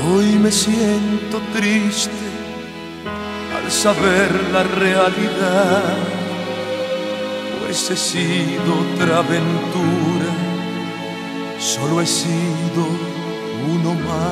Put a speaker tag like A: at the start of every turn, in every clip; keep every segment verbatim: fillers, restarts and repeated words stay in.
A: Hoy me siento triste al saber la realidad, pues he sido otra aventura, solo he sido uno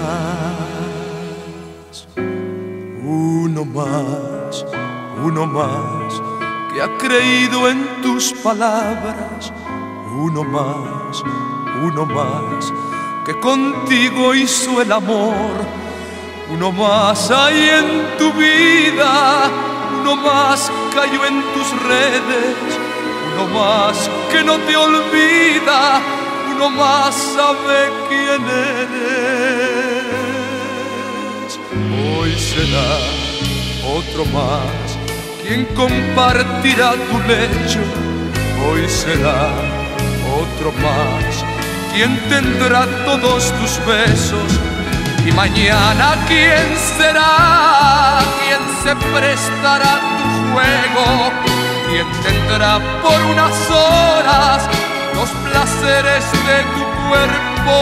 A: más, uno más, uno más, que ha creído en tus palabras, uno más, uno más, que contigo hizo el amor, uno más hay en tu vida, uno más cayó en tus redes, uno más que no te olvida, uno más sabe quién eres. Hoy será otro más quien compartirá tu lecho, hoy será otro más quien tendrá todos tus besos, y mañana quién será quien se prestará a tu juego, quien tendrá por unas horas los placeres de tu cuerpo.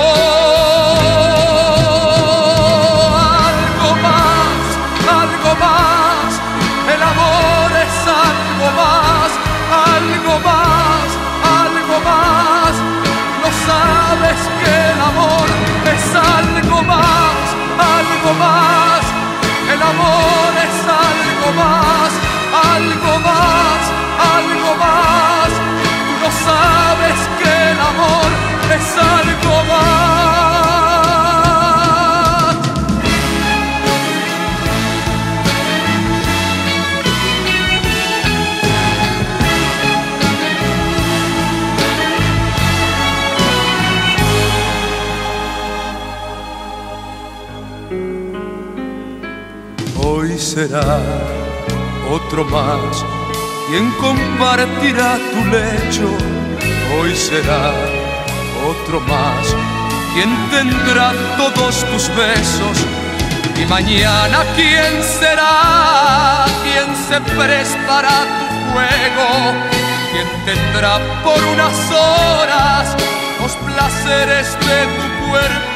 A: Algo más, algo más, el amor es algo más, algo más, algo más. No sabes que el amor es algo más, algo más. El amor es algo más, algo más, algo más. Tú no sabes que el amor es algo más. Hoy será otro más quien compartirá tu lecho, hoy será otro más quien tendrá todos tus besos, y mañana quién será quien se prestará a tu juego, quien tendrá por unas horas los placeres de tu cuerpo.